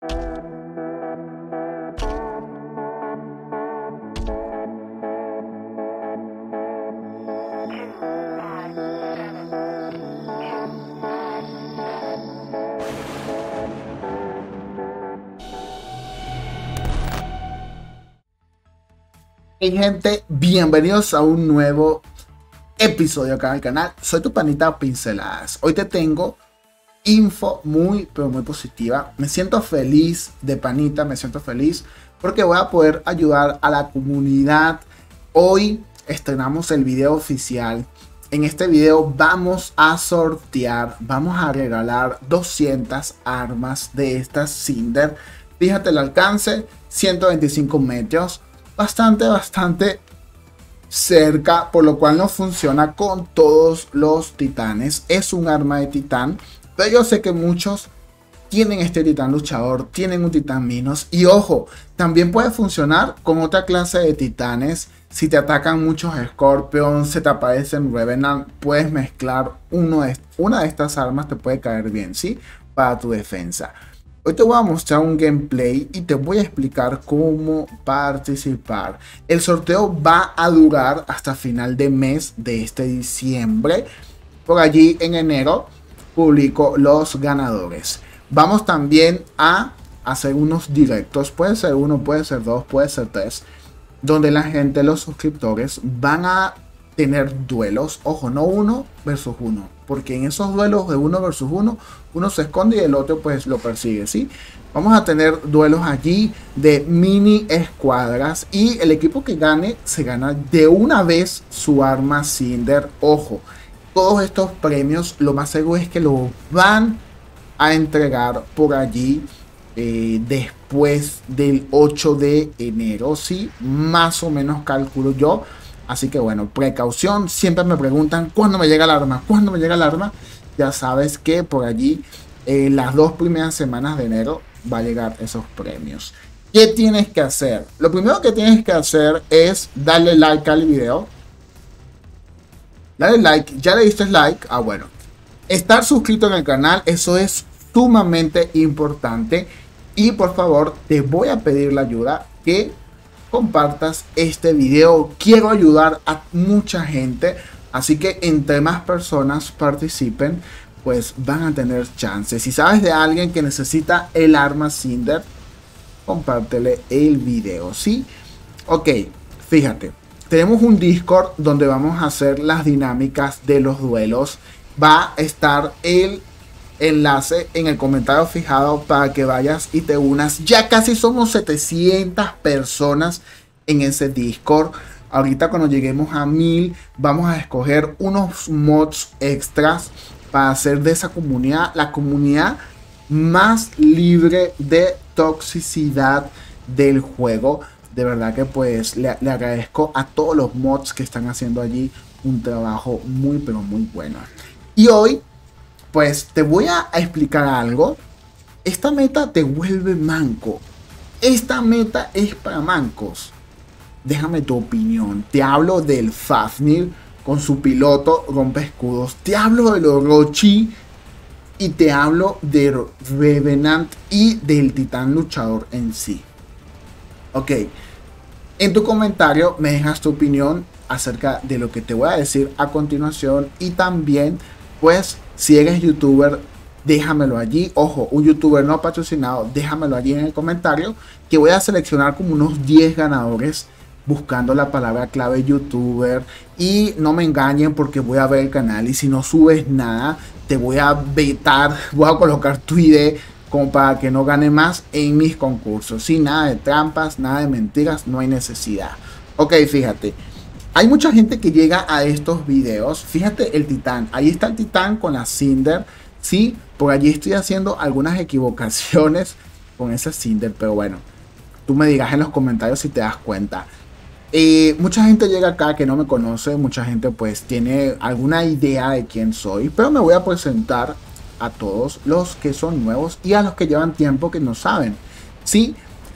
Hey gente, bienvenidos a un nuevo episodio acá en el canal. Soy tu panita Pinceladas. Hoy te tengo info muy positiva. Me siento feliz de panita, me siento feliz porque voy a poder ayudar a la comunidad. Hoy estrenamos el video oficial. En este video vamos a sortear, vamos a regalar 200 armas de estas Cinder. Fíjate el alcance, 125 metros. Bastante cerca, por lo cual no funciona con todos los titanes. Es un arma de titán, pero yo sé que muchos tienen este titán luchador, tienen un titán Minos. Y ojo, también puede funcionar con otra clase de titanes. Si te atacan muchos Scorpions, se te aparecen Revenant, puedes mezclar una de estas armas, te puede caer bien, ¿sí? Para tu defensa. Hoy te voy a mostrar un gameplay y te voy a explicar cómo participar. El sorteo va a durar hasta final de mes de este diciembre. Por allí en enero publico los ganadores. Vamos también a hacer unos directos. Puede ser uno, puede ser dos, puede ser tres. Donde la gente, los suscriptores, van a tener duelos. Ojo, no 1 versus 1. Porque en esos duelos de 1 versus 1, uno se esconde y el otro pues lo persigue, ¿sí? Vamos a tener duelos allí de mini escuadras. Y el equipo que gane, se gana de una vez su arma Cinder. Ojo, todos estos premios, lo más seguro es que los van a entregar por allí después del 8 de enero, ¿sí? Más o menos calculo yo. Así que bueno, precaución. Siempre me preguntan cuándo me llega el arma, cuándo me llega el arma. Ya sabes que por allí las 2 primeras semanas de enero va a llegar esos premios. ¿Qué tienes que hacer? Lo primero que tienes que hacer es darle like al video. Dale like, ya le diste like. Ah, bueno. Estar suscrito en el canal, eso es sumamente importante. Y por favor, te voy a pedir la ayuda que compartas este video. Quiero ayudar a mucha gente, así que entre más personas participen, pues van a tener chances. Si sabes de alguien que necesita el arma Cinder, compártele el video, ¿sí? Ok, fíjate, tenemos un Discord donde vamos a hacer las dinámicas de los duelos. Va a estar el enlace en el comentario fijado para que vayas y te unas. Ya casi somos 700 personas en ese Discord. Ahorita cuando lleguemos a 1000 vamos a escoger unos mods extras para hacer de esa comunidad la comunidad más libre de toxicidad del juego. De verdad que pues le agradezco a todos los mods que están haciendo allí un trabajo muy bueno. Y hoy pues te voy a explicar algo. Esta meta te vuelve manco. Esta meta es para mancos. Déjame tu opinión. Te hablo del Fafnir con su piloto rompe escudos. Te hablo del Orochi. Y te hablo de Revenant y del titán luchador en sí. Ok. En tu comentario me dejas tu opinión acerca de lo que te voy a decir a continuación. Y también pues si eres youtuber, déjamelo allí. Ojo, un youtuber no patrocinado, déjamelo allí en el comentario, que voy a seleccionar como unos 10 ganadores buscando la palabra clave youtuber. Y no me engañen porque voy a ver el canal y si no subes nada, te voy a vetar, voy a colocar tu ID como para que no gane más en mis concursos. Sin nada de trampas, nada de mentiras, no hay necesidad. Ok, fíjate. Hay mucha gente que llega a estos videos. Fíjate el titán. Ahí está el titán con la Cinder. Sí, por allí estoy haciendo algunas equivocaciones con esa Cinder. Pero bueno, tú me dirás en los comentarios si te das cuenta. Mucha gente llega acá que no me conoce. Mucha gente pues tiene alguna idea de quién soy. Pero me voy a presentar a todos los que son nuevos y a los que llevan tiempo que no saben. Sí,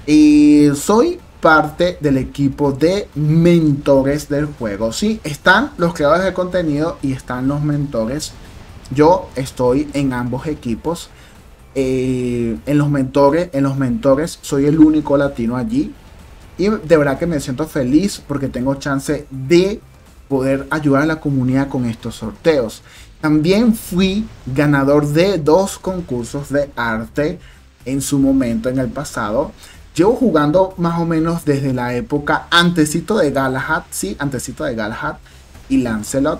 soy parte del equipo de mentores del juego. Sí, están los creadores de contenido y están los mentores. Yo estoy en ambos equipos. en los mentores soy el único latino allí. Y de verdad que me siento feliz porque tengo chance de poder ayudar a la comunidad con estos sorteos. También fui ganador de 2 concursos de arte en su momento, en el pasado. Llevo jugando más o menos desde la época antesito de Galahad, sí, antesito de Galahad y Lancelot.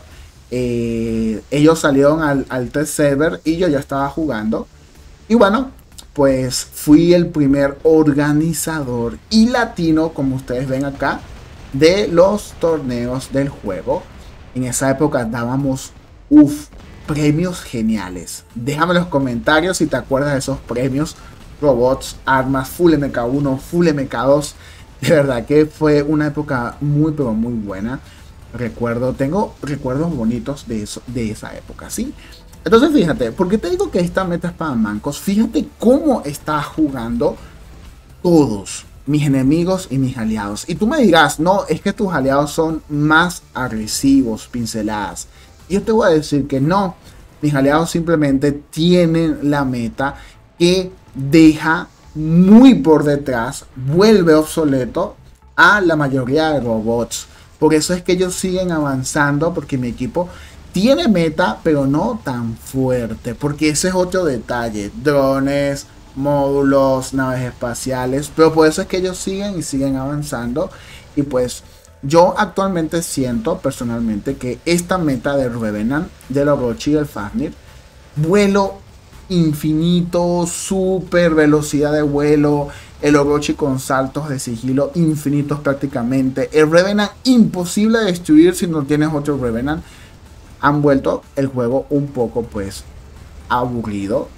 Ellos salieron al test server y yo ya estaba jugando. Y bueno, pues fui el primer organizador y latino, como ustedes ven acá, de los torneos del juego. En esa época dábamos, premios geniales. Déjame en los comentarios si te acuerdas de esos premios. Robots, armas, Full MK1, Full MK2. De verdad que fue una época muy pero muy buena. Tengo recuerdos bonitos de esa época, ¿sí? Entonces fíjate, ¿por qué te digo que esta meta es para mancos? Fíjate cómo está jugando todos mis enemigos y mis aliados. Y tú me dirás, no, es que tus aliados son más agresivos, pinceladas. Y yo te voy a decir que no. Mis aliados simplemente tienen la meta que deja muy por detrás, vuelve obsoleto a la mayoría de robots. Por eso es que ellos siguen avanzando, porque mi equipo tiene meta, pero no tan fuerte. Porque ese es otro detalle. Drones, módulos, naves espaciales. Pero por eso es que ellos siguen y siguen avanzando. Y pues yo actualmente siento personalmente que esta meta de Revenant, del Orochi y del Fafnir, vuelo infinito, super velocidad de vuelo, el Orochi con saltos de sigilo infinitos prácticamente, el Revenant imposible de destruir si no tienes otro Revenant, han vuelto el juego un poco pues aburrido.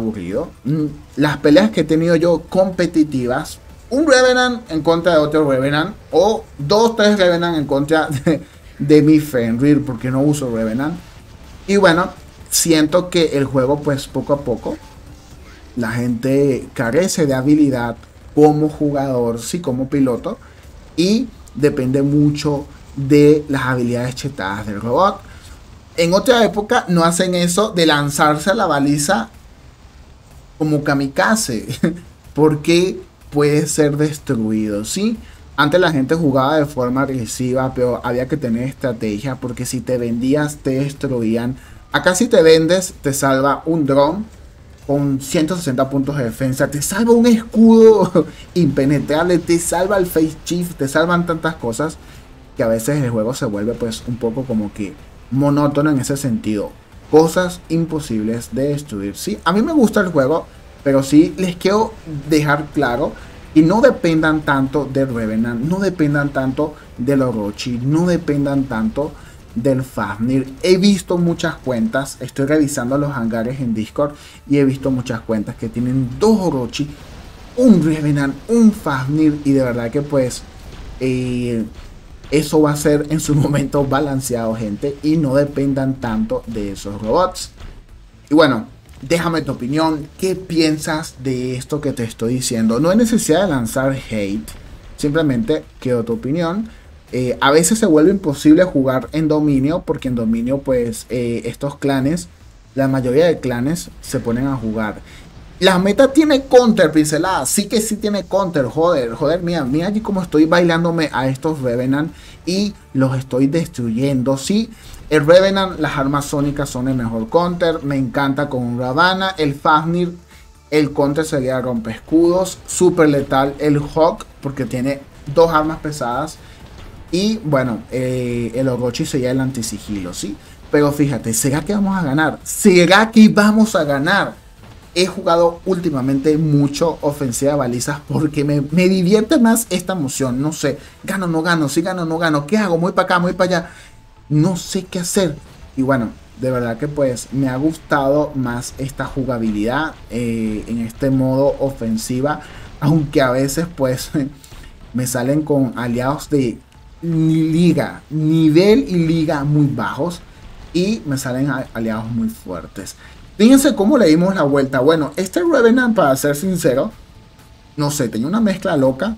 Las peleas que he tenido yo competitivas, un Revenant en contra de otro Revenant, o 2-3 Revenant en contra de mi Fenrir, porque no uso Revenant. Y bueno, siento que el juego pues poco a poco la gente carece de habilidad como jugador, sí, como piloto, y depende mucho de las habilidades chetadas del robot. En otra época no hacen eso de lanzarse a la baliza como kamikaze porque puede ser destruido, ¿sí? Antes la gente jugaba de forma agresiva, pero había que tener estrategia, porque si te vendías te destruían. Acá si te vendes te salva un dron con 160 puntos de defensa, te salva un escudo impenetrable, te salva el face shift, te salvan tantas cosas que a veces el juego se vuelve pues un poco como que monótono en ese sentido. Cosas imposibles de destruir, ¿sí? A mí me gusta el juego, pero sí les quiero dejar claro y no dependan tanto de Revenant, no dependan tanto del Orochi, no dependan tanto del Fafnir. He visto muchas cuentas, estoy revisando los hangares en Discord y he visto muchas cuentas que tienen 2 Orochi, un Revenant, un Fafnir, y de verdad que pues eso va a ser en su momento balanceado, gente, y no dependan tanto de esos robots. Y bueno, déjame tu opinión, ¿qué piensas de esto que te estoy diciendo? No hay necesidad de lanzar hate, simplemente quiero tu opinión. A veces se vuelve imposible jugar en dominio, porque en dominio pues estos clanes, la mayoría de clanes se ponen a jugar. La meta tiene counter, pincelada, sí que sí tiene counter, joder, mira allí como estoy bailándome a estos Revenant y los estoy destruyendo, sí. El Revenant, las armas sónicas son el mejor counter, me encanta con un Ravana. El Fafnir, el counter sería rompescudos, super letal el Hawk, porque tiene 2 armas pesadas. Y bueno, el Orochi sería el antisigilo, ¿sí? Pero fíjate, ¿será que vamos a ganar? ¿Será que vamos a ganar? He jugado últimamente mucho ofensiva de balizas porque me divierte más esta emoción. No sé, gano, no gano, si gano, no gano. ¿Qué hago? Muy para acá, muy para allá. No sé qué hacer. Y bueno, de verdad que pues me ha gustado más esta jugabilidad en este modo ofensiva. Aunque a veces pues me salen con aliados de liga, nivel y liga muy bajos, y me salen aliados muy fuertes. Fíjense cómo le dimos la vuelta. Bueno, este Revenant, para ser sincero, no sé, tenía una mezcla loca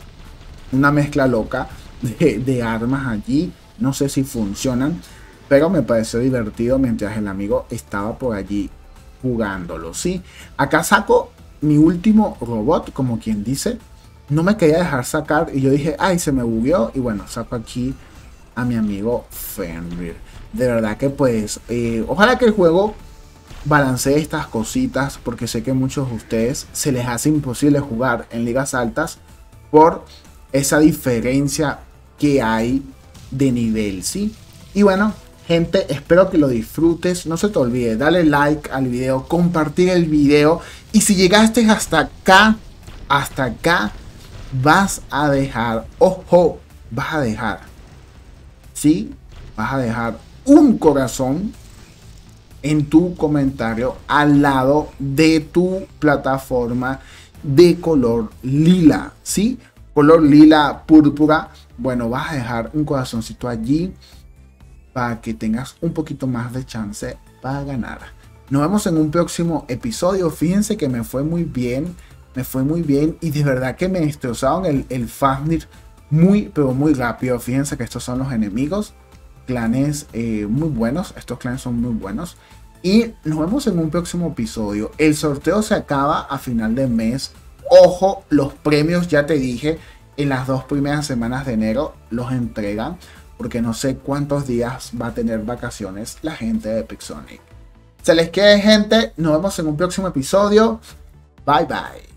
de armas allí. No sé si funcionan, pero me pareció divertido mientras el amigo estaba por allí jugándolo, ¿sí? Acá saco mi último robot, como quien dice. No me quería dejar sacar y yo dije, ay, se me bugueó. Y bueno, saco aquí a mi amigo Fenrir. De verdad que pues, ojalá que el juego balancee estas cositas, porque sé que muchos de ustedes se les hace imposible jugar en ligas altas por esa diferencia que hay de nivel, ¿sí? Y bueno, gente, espero que lo disfrutes. No se te olvide, dale like al video, compartir el video. Y si llegaste hasta acá, vas a dejar, ojo, vas a dejar, ¿sí? Vas a dejar un corazón en tu comentario al lado de tu plataforma de color lila, ¿sí? Color lila púrpura. Bueno, vas a dejar un corazoncito allí para que tengas un poquito más de chance para ganar. Nos vemos en un próximo episodio. Fíjense que me fue muy bien. Me fue muy bien y de verdad que me destrozaron el Fafnir muy pero muy rápido. Fíjense que estos son los enemigos. Clanes muy buenos. Estos clanes son muy buenos. Y nos vemos en un próximo episodio. El sorteo se acaba a final de mes. Ojo, los premios ya te dije. En las 2 primeras semanas de enero los entregan. Porque no sé cuántos días va a tener vacaciones la gente de Pixonic. Se les quede, gente. Nos vemos en un próximo episodio. Bye bye.